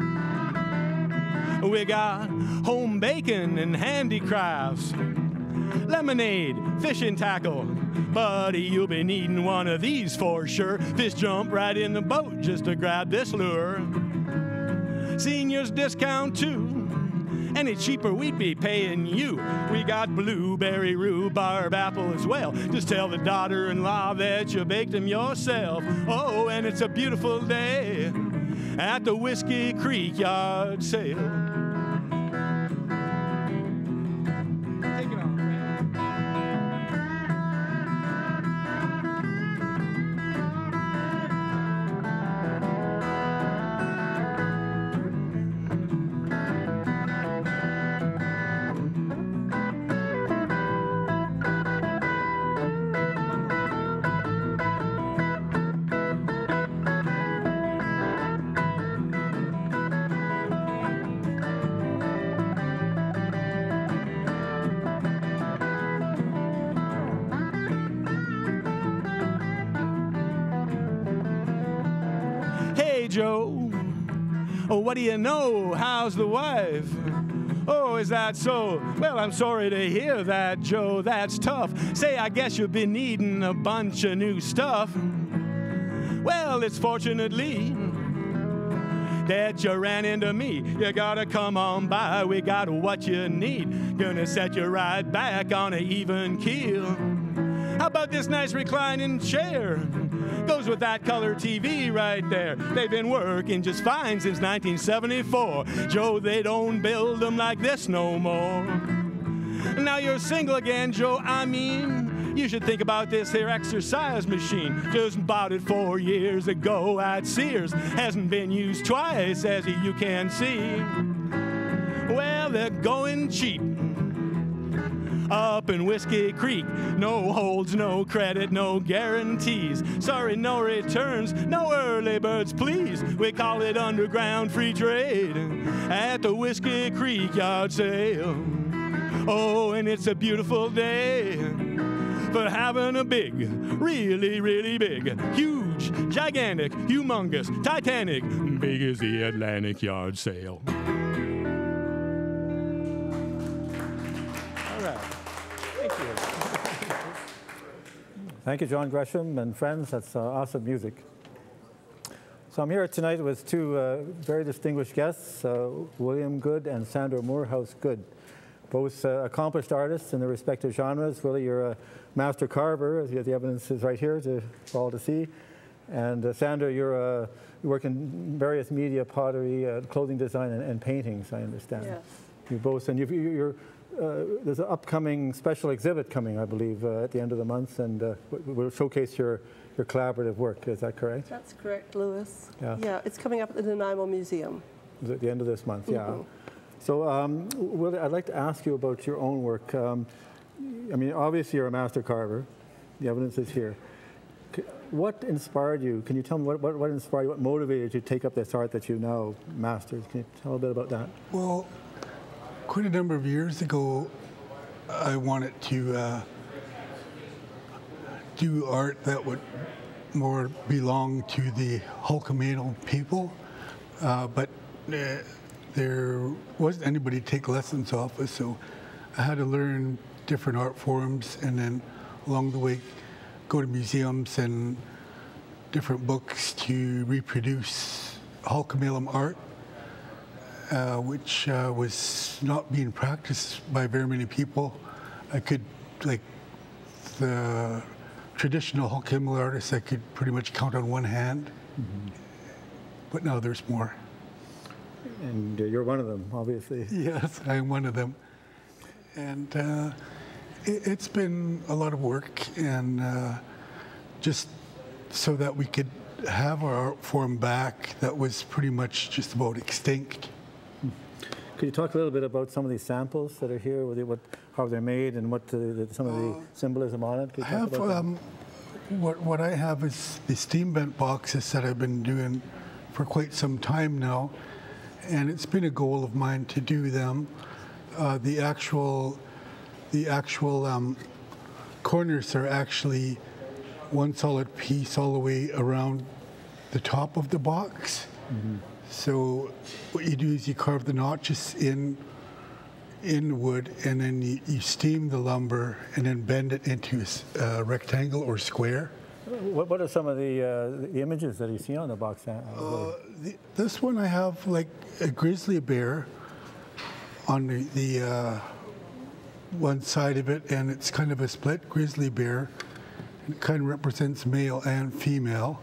We got home bacon and handicrafts, lemonade, fishing tackle. Buddy, you'll be needing one of these for sure. Fish jump right in the boat just to grab this lure. Seniors discount too. Any cheaper we'd be paying you. We got blueberry, rhubarb, apple as well. Just tell the daughter-in-law that you baked them yourself. Oh, and it's a beautiful day at the Whiskey Creek Yard Sale. Joe, oh, what do you know? How's the wife? Oh, is that so? Well, I'm sorry to hear that, Joe. That's tough. Say, I guess you've been needing a bunch of new stuff. Well, it's fortunately that you ran into me. You gotta come on by. We got what you need. Gonna set you right back on an even keel. How about this nice reclining chair? Goes with that color T V right there. They've been working just fine since nineteen seventy-four. Joe, they don't build them like this no more. Now you're single again, Joe. I mean, you should think about this here exercise machine. Just bought it four years ago at Sears. Hasn't been used twice, as you can see. Well, they're going cheap. up in Whiskey Creek. No holds, no credit, no guarantees. Sorry, no returns, no early birds, please. We call it underground free trade at the Whiskey Creek yard sale. Oh, and it's a beautiful day for having a big, really, really big, huge, gigantic, humongous, titanic, big as the Atlantic yard sale. All right. Thank you. Thank you, John Gresham and friends. That's uh, awesome music. So I'm here tonight with two uh, very distinguished guests, uh, William Good and Sandra Moorhouse Good. Both uh, accomplished artists in their respective genres. Willie, you're a master carver, as the evidence is right here to, for all to see. And uh, Sandra, you're uh, you work in various media, pottery, uh, clothing design, and, and paintings, I understand. Yes. You both, and you've, you're, uh, there's an upcoming special exhibit coming, I believe, uh, at the end of the month, and uh, we'll showcase your, your collaborative work. Is that correct? That's correct, Louis. Yeah. Yeah, it's coming up at the Nanaimo Museum. Is it at the end of this month? Yeah. Mm-hmm. So, um, Willie, I'd like to ask you about your own work. Um, I mean, obviously you're a master carver. The evidence is here. C what inspired you? Can you tell me what, what, what inspired you, what motivated you to take up this art that you now mastered? Can you tell a bit about that? Well, quite a number of years ago, I wanted to uh, do art that would more belong to the Hulkamano people, uh, but uh, there wasn't anybody to take lessons off us, so I had to learn different art forms, and then along the way go to museums and different books to reproduce Hulkamano art, uh, which uh, was not being practiced by very many people. I could, like, the traditional Hulkamano artists, I could pretty much count on one hand, mm-hmm. but now there's more. And uh, you're one of them, obviously. Yes, I'm one of them. And uh, it, it's been a lot of work, and uh, just so that we could have our art form back that was pretty much just about extinct. Could you talk a little bit about some of these samples that are here, what, what, how they're made, and what the, the, some of the uh, symbolism on it? Could you I talk have, about um, what, what I have is the steam bent boxes that I've been doing for quite some time now. And it's been a goal of mine to do them. Uh, the actual, the actual um, corners are actually one solid piece all the way around the top of the box. Mm-hmm. So what you do is you carve the notches in, in wood, and then you, you steam the lumber, and then bend it into a rectangle or square. What, what are some of the, uh, the images that you see on the box? Uh, the, this one I have like a grizzly bear on the, the uh, one side of it, and it's kind of a split grizzly bear. It kind of represents male and female.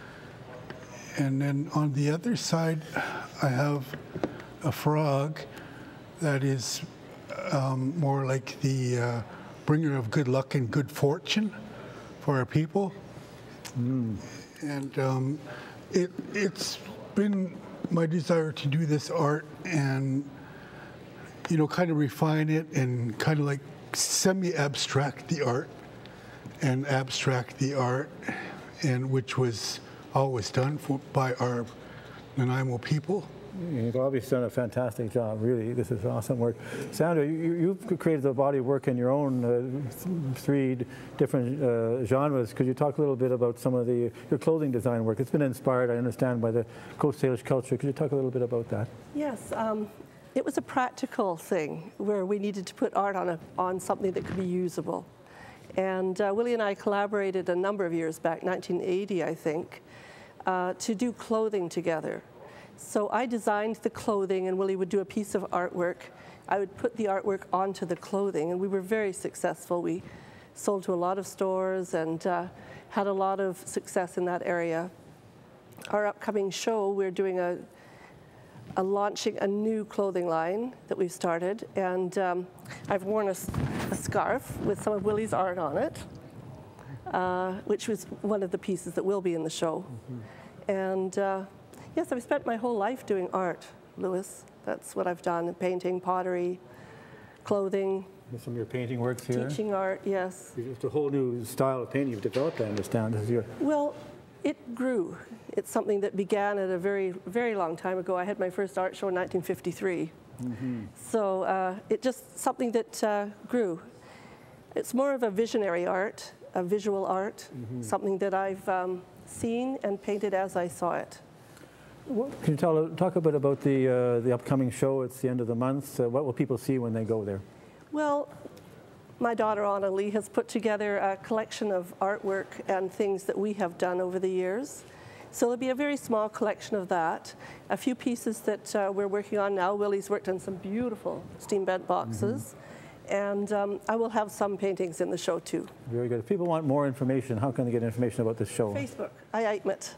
And then on the other side, I have a frog that is um, more like the uh, bringer of good luck and good fortune for our people. Mm. And um, it, it's been my desire to do this art and, you know, kind of refine it and kind of like semi-abstract the art and abstract the art, and which was always done for, by our Nanaimo people. You've obviously done a fantastic job, really. This is awesome work. Sandra, you, you've created a body of work in your own uh, three different uh, genres. Could you talk a little bit about some of the your clothing design work? It's been inspired, I understand, by the Coast Salish culture. Could you talk a little bit about that? Yes, um, it was a practical thing where we needed to put art on, a, on something that could be usable. And uh, Willie and I collaborated a number of years back, nineteen eighty, I think, uh, to do clothing together. So I designed the clothing, and Willie would do a piece of artwork. I would put the artwork onto the clothing, and we were very successful. We sold to a lot of stores and uh, had a lot of success in that area. Our upcoming show, we're doing a, a launching a new clothing line that we've started, and um, I've worn a, a scarf with some of Willie's art on it, uh, which was one of the pieces that will be in the show. Mm-hmm. And uh, yes, I've spent my whole life doing art, Louis. That's what I've done, painting, pottery, clothing, There's some of your painting works here. Teaching art, yes. It's a whole new style of painting you've developed, I understand. This is your... Well, it grew. It's something that began at a very, very long time ago. I had my first art show in nineteen fifty-three. Mm-hmm. So uh, it just something that uh, grew. It's more of a visionary art, a visual art, mm-hmm. something that I've um, seen and painted as I saw it. Well, can you tell, talk a bit about the, uh, the upcoming show? It's the end of the month. Uh, what will people see when they go there? Well, my daughter Anna Lee has put together a collection of artwork and things that we have done over the years. So there'll be a very small collection of that. A few pieces that uh, we're working on now. Willie's worked on some beautiful steam bent boxes. Mm-hmm. And um, I will have some paintings in the show too. Very good. If people want more information, how can they get information about this show? Facebook. I Aitmit.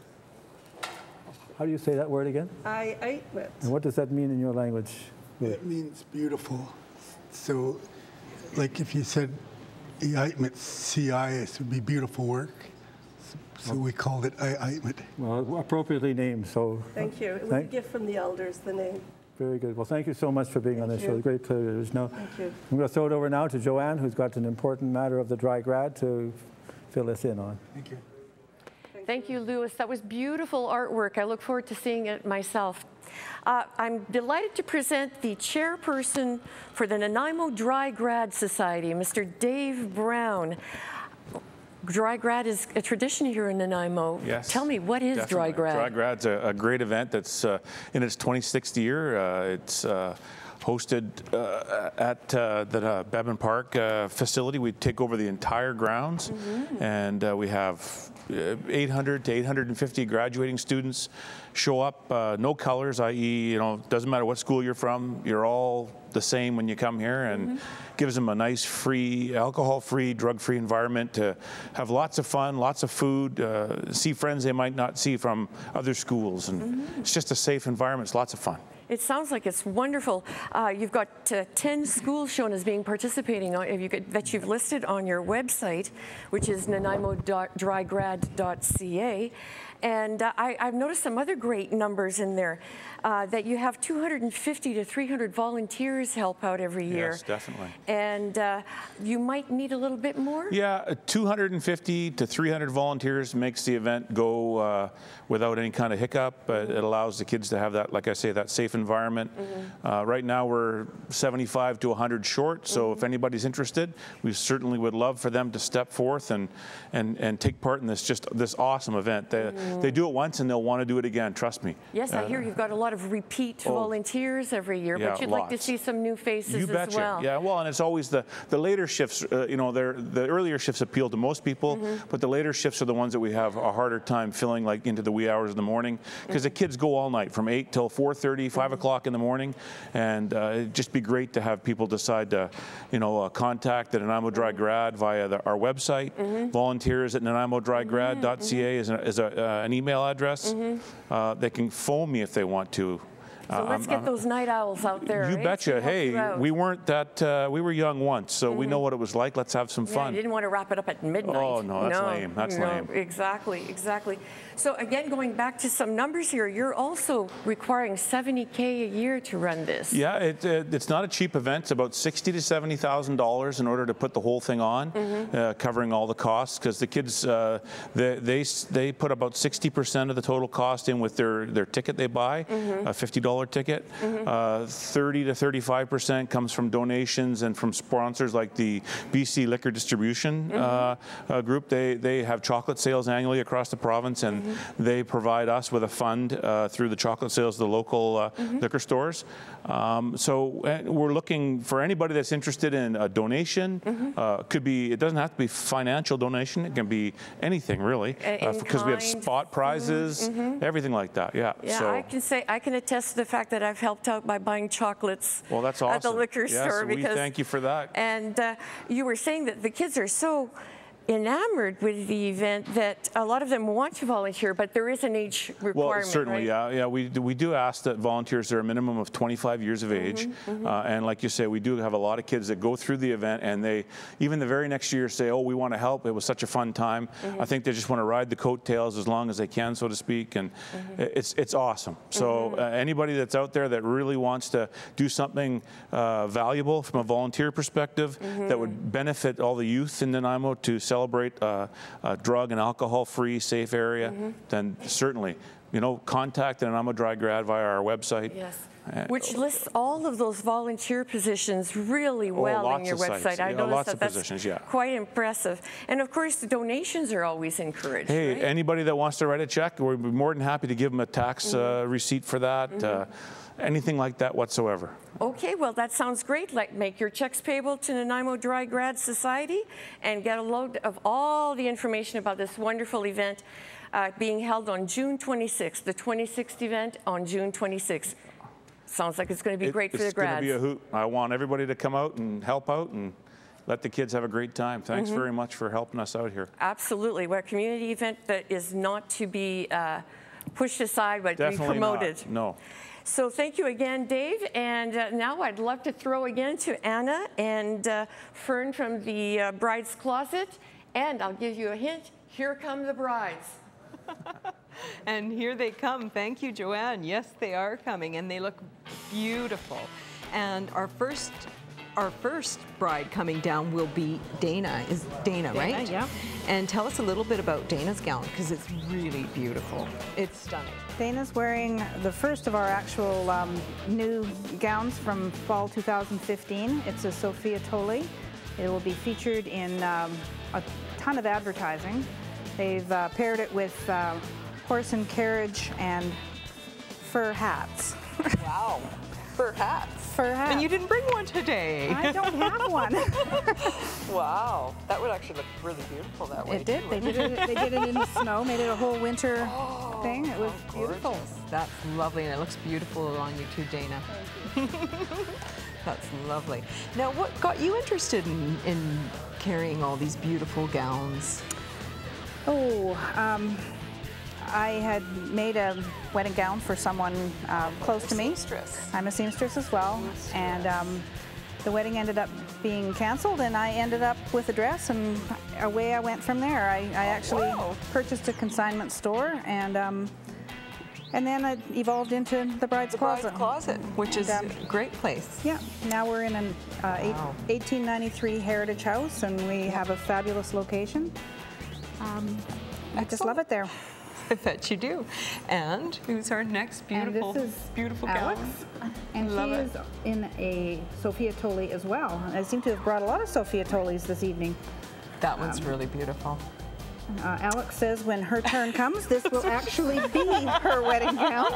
How do you say that word again? I Aitmit. And what does that mean in your language? It means beautiful. So, like if you said Aitmit, C I S would be beautiful work. So we called it I Aitmit. Well, appropriately named, so. Thank you. It was a gift from the elders, the name. Very good. Well, thank you so much for being thank on this you. show. Great pleasure. Now, thank you. I'm going to throw it over now to Joanne, who's got an important matter of the dry grad to fill us in on. Thank you. Thank you, Louis. That was beautiful artwork. I look forward to seeing it myself. Uh, I'm delighted to present the chairperson for the Nanaimo Dry Grad Society, Mister Dave Brown. Dry Grad is a tradition here in Nanaimo. Yes. Tell me, what is Definitely. Dry Grad? Dry Grad's a, a great event that's uh, in its twenty-sixth year. Uh, it's uh, hosted uh, at uh, the uh, Bevan Park uh, facility. We take over the entire grounds, mm-hmm. and uh, we have eight hundred to eight hundred fifty graduating students show up. Uh, no colors, that is, you know, doesn't matter what school you're from. You're all the same when you come here, and mm-hmm. gives them a nice, free, alcohol-free, drug-free environment to have lots of fun, lots of food, uh, see friends they might not see from other schools, and mm-hmm. it's just a safe environment. It's lots of fun. It sounds like it's wonderful. Uh, you've got uh, ten schools shown as being participating on, if you could, that you've listed on your website, which is nanaimo dry grad dot c a. And uh, I, I've noticed some other great numbers in there, uh, that you have two hundred fifty to three hundred volunteers help out every year. Yes, definitely. And uh, you might need a little bit more? Yeah, two hundred fifty to three hundred volunteers makes the event go uh, without any kind of hiccup. Uh, mm-hmm. It allows the kids to have that, like I say, that safe environment. Mm-hmm. uh, right now we're seventy-five to one hundred short, so mm-hmm. if anybody's interested, we certainly would love for them to step forth and, and, and take part in this just this awesome event. They, mm-hmm. They do it once and they'll want to do it again, trust me. Yes, uh, I hear you've got a lot of repeat oh, volunteers every year, yeah, but you'd lots. like to see some new faces you as betcha. well. Yeah, well, and it's always the, the later shifts, uh, you know, the earlier shifts appeal to most people, mm-hmm. but the later shifts are the ones that we have a harder time filling, like into the wee hours of the morning, because mm-hmm. the kids go all night from eight till four thirty, five mm-hmm. o'clock in the morning, and uh, it'd just be great to have people decide to, you know, uh, contact the Nanaimo Dry Grad via the, our website. Mm-hmm. Volunteers at nanaimo dry grad dot c a mm-hmm. is, a, is a, uh, an email address. Mm-hmm. uh, they can phone me if they want to. So uh, let's I'm, get I'm, those night owls out there. You right? betcha. Hey, we weren't that, uh, we were young once, so mm-hmm. we know what it was like. Let's have some fun. Yeah, you didn't want to wrap it up at midnight. Oh, no, that's no, lame. That's no, lame. Exactly, exactly. So again, going back to some numbers here, you're also requiring seventy K a year to run this. Yeah, it, it, it's not a cheap event. It's about sixty to seventy thousand dollars in order to put the whole thing on, mm-hmm. uh, covering all the costs. Because the kids, uh, they, they they put about sixty percent of the total cost in with their their ticket they buy, mm-hmm. a fifty dollar ticket. Mm-hmm. uh, thirty to thirty-five percent comes from donations and from sponsors like the B C Liquor Distribution mm-hmm. uh, uh, group. They they have chocolate sales annually across the province, and mm-hmm. they provide us with a fund uh, through the chocolate sales to the local uh, mm-hmm. liquor stores. Um, so uh, we're looking for anybody that's interested in a donation. Mm-hmm. uh, could be, it doesn't have to be financial donation. It can be anything really, uh, because we have spot prizes, mm-hmm. everything like that. Yeah. Yeah, so, I can say I can attest to the fact that I've helped out by buying chocolates. Well, that's awesome. At the liquor yes, store. We because, thank you for that. And uh, you were saying that the kids are so enamored with the event that a lot of them want to volunteer, but there is an age requirement. Well, certainly, right? yeah, yeah. We do, we do ask that volunteers are a minimum of twenty-five years of age, Mm-hmm, mm-hmm. Uh, and like you say, we do have a lot of kids that go through the event, and they even the very next year say, "Oh, we want to help. It was such a fun time." Mm-hmm. I think they just want to ride the coattails as long as they can, so to speak, and Mm-hmm. it's it's awesome. So Mm-hmm. uh, anybody that's out there that really wants to do something uh, valuable from a volunteer perspective Mm-hmm. that would benefit all the youth in Nanaimo to celebrate uh, a drug and alcohol-free, safe area, Mm-hmm. then certainly, you know, contact the Nanaimo Dry Grad via our website. Yes. Uh, Which lists all of those volunteer positions really Oh, well on lots your of website. sites. I Yeah, noticed lots that of that's positions, yeah. quite impressive. And of course, the donations are always encouraged. Hey, right? anybody that wants to write a check, we're more than happy to give them a tax uh, receipt for that, Mm-hmm. uh, anything like that whatsoever. Okay, well, that sounds great. Like, make your checks payable to Nanaimo Dry Grad Society and get a load of all the information about this wonderful event uh, being held on June twenty-sixth, the twenty-sixth event on June twenty-sixth. Sounds like it's going to be It- great for the It's going to grads. be a hoot. I want everybody to come out and help out and let the kids have a great time. Thanks Mm-hmm. very much for helping us out here. Absolutely. We're a community event that is not to be uh, pushed aside, but Definitely be promoted. not. No. So thank you again, Dave. And uh, now I'd love to throw again to Anna and uh, Fern from the uh, Bride's Closet. And I'll give you a hint. Here come the brides. And here they come. Thank you, Joanne. Yes, they are coming, and they look beautiful. And our first, our first bride coming down will be Dana. Is Dana, Dana, right? yeah. And tell us a little bit about Dana's gown, because it's really beautiful. It's stunning. Dana's wearing the first of our actual um, new gowns from fall two thousand fifteen. It's a Sophia Tolley. It will be featured in um, a ton of advertising. They've uh, paired it with uh, horse and carriage and fur hats. Wow. Fur hats. Fur hats. And you didn't bring one today. I don't have one. Wow. That would actually look really beautiful that way. It did. too, They did it. They did it in the snow. Made it a whole winter thing. It was beautiful. That's lovely, and it looks beautiful on you too, Dana. That's lovely. Now, what got you interested in, in carrying all these beautiful gowns? Oh, um, I had made a wedding gown for someone uh, close to me. Seamstress. I'm a seamstress as well, and um, the wedding ended up being canceled, and I ended up with a dress, and away I went from there. I, I actually wow. purchased a consignment store, and um, and then it evolved into the Bride's The Closet. Bride's Closet, which is And, um, a great place. Yeah, now we're in an uh, eight- Wow. eighteen ninety-three heritage house, and we have a fabulous location. Um, I just love it there. I bet you do. And who's our next beautiful, and this is beautiful Alex, gown? and Love she it. is in a Sophia Tolley as well. I seem to have brought a lot of Sophia Tolleys this evening. That one's Um, really beautiful. Uh, Alex says when her turn comes, this will actually be her wedding gown.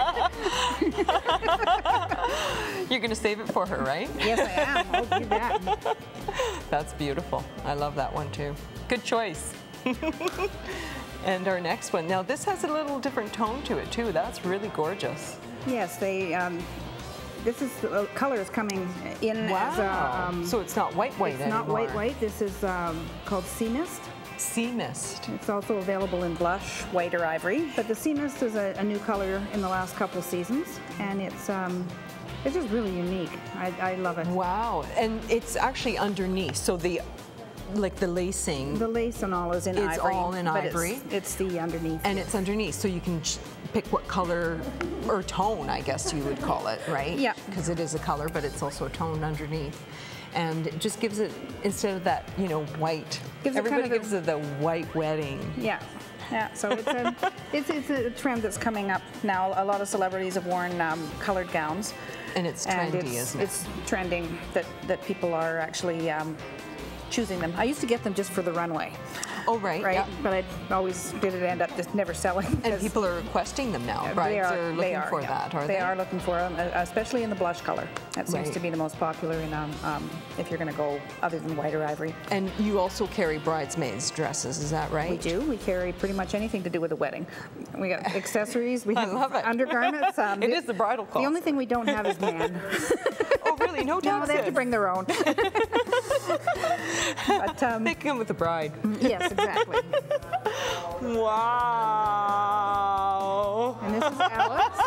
You're going to save it for her, right? Yes, I am. I'll do that. That's beautiful. I love that one too. Good choice. And our next one. Now this has a little different tone to it too. That's really gorgeous. Yes, they. Um, this is uh, color is coming in as a. Wow. Um, So it's not white white It's anymore. not white white. This is um, called Sea Mist. Sea Mist. It's also available in blush, white, or ivory. But the Sea Mist is a, a new color in the last couple of seasons, and it's um, it's just really unique. I, I love it. Wow. And it's actually underneath. So the like the lacing. The lace and all is in It's ivory. all in but ivory. It's, it's the underneath. And it's underneath, so you can ch- pick what color or tone, I guess you would call it, right? Yeah. Because it is a color, but it's also a tone underneath. And it just gives it, instead of that, you know, white, Gives it kind everybody of a- gives it the white wedding. Yeah. Yeah, so it's a, it's, it's a trend that's coming up now. A lot of celebrities have worn um, colored gowns. And it's and trendy, it's, isn't it? It's trending that, that people are actually um, choosing them. I used to get them just for the runway. Oh, right. Right, yeah. but I always did it end up just never selling. And because people are requesting them now. they Brides are, are they looking are, for yeah. that, are they? they? are looking for them, especially in the blush color. That seems Right. to be the most popular in um, um, if you're going to go other than white or ivory. And you also carry bridesmaids dresses, is that right? We do. We carry pretty much anything to do with a wedding. We got accessories. We I have love it. undergarments. Um, It is the bridal closet. The only thing we don't have is men. Oh, really? No No, they have to taxes? bring their own. But, um, they come with the bride. Yes, exactly. Wow. And this is Alex.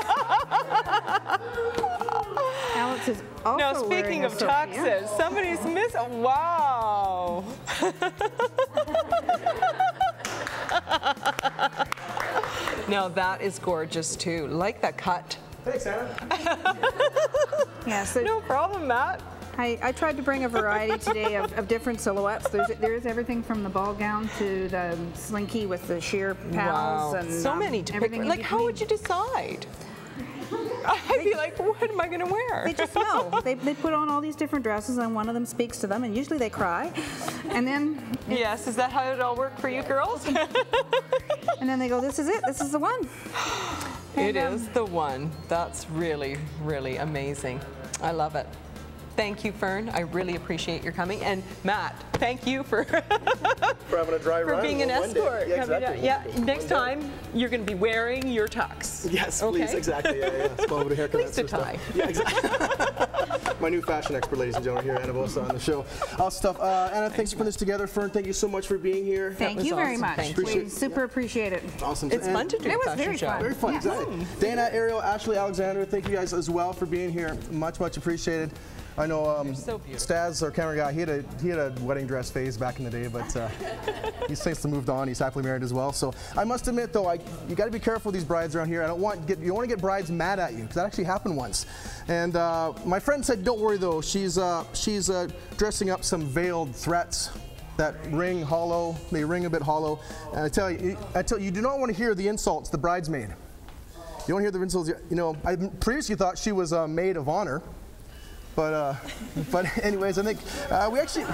Alex is also Now, speaking of tuxes, somebody's missing. Wow. Now, that is gorgeous, too. Like that cut. Thanks, Anna. Yeah, so no problem, Matt. I, I tried to bring a variety today of, of different silhouettes. There's, there's everything from the ball gown to the slinky with the sheer panels. Wow. And so um, many to pick. everything in Like, how would you decide? I'd be like, what am I going to wear? They just know. they, they put on all these different dresses, and one of them speaks to them, and usually they cry. And then... Yes, is that how it all worked for you girls? And then they go, this is it, this is the one. It and, um, is the one. That's really, really amazing. I love it. Thank you, Fern. I really appreciate your coming. And Matt, thank you for for having a dry for run. being an escort. Yeah, exactly. Yeah, next time you're going to be wearing your tux. Yes, okay? please, exactly. Yeah, yeah. Small bit of haircut. At least a tie. Yeah, exactly. My new fashion expert, ladies and gentlemen, here, Anna Bosa on the show. Awesome stuff. Uh, Anna, thanks for putting this together. Fern, thank you so much for being here. Thank you very awesome. much. Thank we you. super appreciate it. Awesome. It's and fun to do. It was fashion very show. fun. Very fun, yeah. exactly. Dana, Ariel, Ashley, Alexander, thank you guys as well for being here. Much, much appreciated. I know um, so Staz, our camera guy, he had a he had a wedding dress phase back in the day, but uh, he's since moved on. He's happily married as well. So I must admit, though, I you got to be careful with these brides around here. I don't want get you don't want to get brides mad at you, because that actually happened once. And uh, my friend said, "Don't worry though. She's uh, she's uh, dressing up some veiled threats that ring hollow. They ring a bit hollow. And I tell you, I tell you, you do not want to hear the insults the bridesmaid. You don't hear the insults. You know, I previously thought she was a maid of honor." But, uh, but anyways, I think uh, we actually,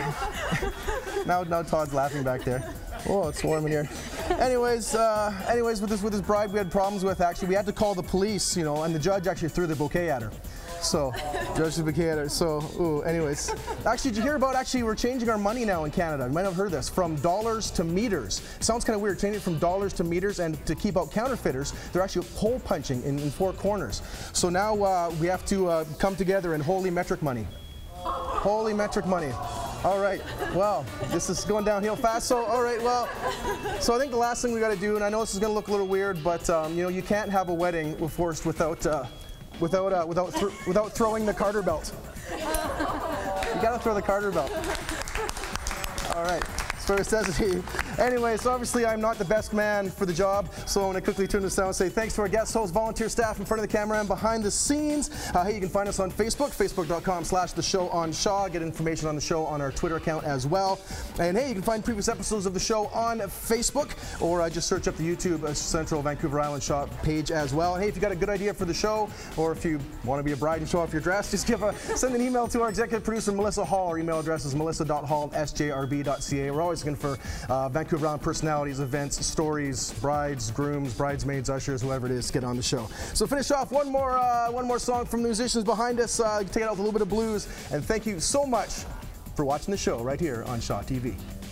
now, now Todd's laughing back there. Oh, it's warm in here. Anyways, uh, anyways, with this, with this bride we had problems with, actually, we had to call the police, you know, and the judge actually threw the bouquet at her. So, judge the bouquet at her, so, ooh, anyways. Actually, did you hear about, actually, we're changing our money now in Canada. You might have heard this, from dollars to meters. Sounds kind of weird, changing it from dollars to meters, and to keep out counterfeiters, they're actually hole punching in, in four corners. So now uh, we have to uh, come together in holy metric money. Holy metric money. All right, well, this is going downhill fast, so all right, well, so I think the last thing we got to do, and I know this is going to look a little weird, but um, you know, you can't have a wedding, of course, without uh, without uh, without th without throwing the Carter belt. You got to throw the Carter belt. All right. So it says he. Anyway, so obviously I'm not the best man for the job, so I'm going to quickly turn this down and say thanks to our guest hosts, volunteer staff in front of the camera and behind the scenes. Uh, hey, you can find us on Facebook, facebook.com slash the show on Shaw. Get information on the show on our Twitter account as well. And hey, you can find previous episodes of the show on Facebook, or uh, just search up the YouTube uh, Central Vancouver Island Shaw page as well. And hey, if you got a good idea for the show, or if you want to be a bride and show off your dress, just give a send an email to our executive producer, Melissa Hall. Our email address is melissa dot hall at s j r b dot c a. We're always looking for uh, Vancouver Island personalities, events, stories, brides, grooms, bridesmaids, ushers, whoever it is, get on the show. So finish off one more uh, one more song from the musicians behind us. Uh, take it out with a little bit of blues, and thank you so much for watching the show right here on Shaw T V.